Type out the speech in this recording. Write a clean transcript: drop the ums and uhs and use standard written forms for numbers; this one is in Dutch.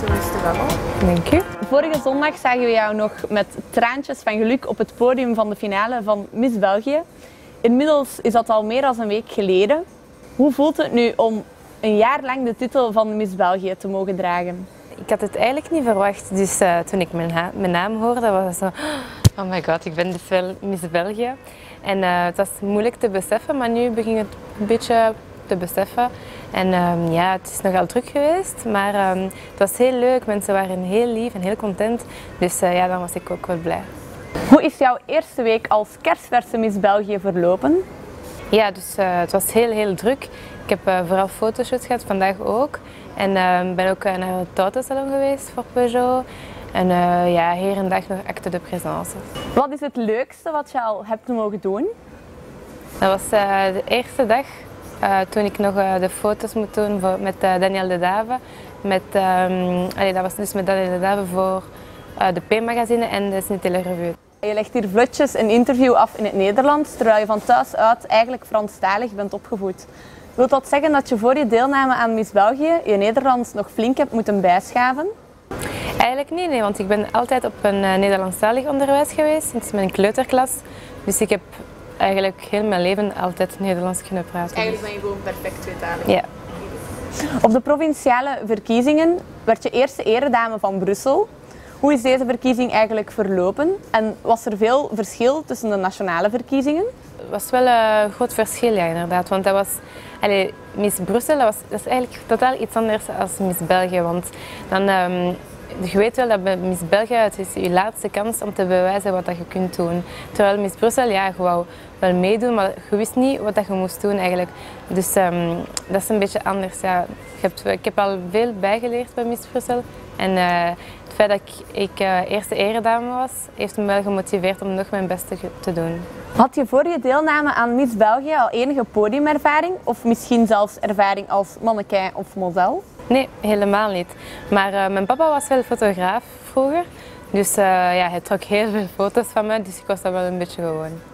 mooiste babbel. Dank u. Vorige zondag zagen we jou nog met traantjes van geluk op het podium van de finale van Miss België. Inmiddels is dat al meer dan een week geleden. Hoe voelt het nu om een jaar lang de titel van Miss België te mogen dragen? Ik had het eigenlijk niet verwacht, dus toen ik mijn naam hoorde was het zo, oh my god, ik ben dus wel Miss België. En het was moeilijk te beseffen, maar nu begin ik het een beetje te beseffen. En ja, het is nogal druk geweest, maar het was heel leuk. Mensen waren heel lief en heel content, dus ja, dan was ik ook wel blij. Hoe is jouw eerste week als kersverse Miss België verlopen? Ja, dus het was heel druk. Ik heb vooral fotoshoots gehad, vandaag ook. En ben ook naar het autosalon geweest voor Peugeot. En ja, hier en dag nog acte de présence. Wat is het leukste wat je al hebt mogen doen? Dat was de eerste dag toen ik nog de foto's moet doen met Daniel de Dave. Dat was dus met Daniel de Dave voor de P-magazine en de Sint-Tele Revue. Je legt hier vlotjes een interview af in het Nederlands, terwijl je van thuis uit eigenlijk Franstalig bent opgevoed. Wil dat zeggen dat je voor je deelname aan Miss België je Nederlands nog flink hebt moeten bijschaven? Eigenlijk niet, nee, want ik ben altijd op een Nederlandstalig onderwijs geweest, sinds mijn kleuterklas. Dus ik heb eigenlijk heel mijn leven altijd Nederlands kunnen praten. Eigenlijk ben je gewoon perfect tweetalig. Ja. Op de provinciale verkiezingen werd je eerste eredame van Brussel. Hoe is deze verkiezing eigenlijk verlopen en was er veel verschil tussen de nationale verkiezingen? Het was wel een groot verschil, ja, inderdaad. Want dat was, Miss Brussel dat is eigenlijk totaal iets anders dan Miss België. Want dan, je weet wel dat bij Miss België het is je laatste kans om te bewijzen wat dat je kunt doen. Terwijl Miss Brussel, ja, je wou wel meedoen, maar je wist niet wat dat je moest doen eigenlijk. Dus dat is een beetje anders. Ja. Ik heb al veel bijgeleerd bij Miss Brussel. En het feit dat ik eerste eredame was, heeft me wel gemotiveerd om nog mijn best te doen. Had je voor je deelname aan Miss België al enige podiumervaring of misschien zelfs ervaring als mannequin of model? Nee, helemaal niet. Maar mijn papa was wel fotograaf vroeger, dus ja, hij trok heel veel foto's van me, dus ik was dat wel een beetje gewoon.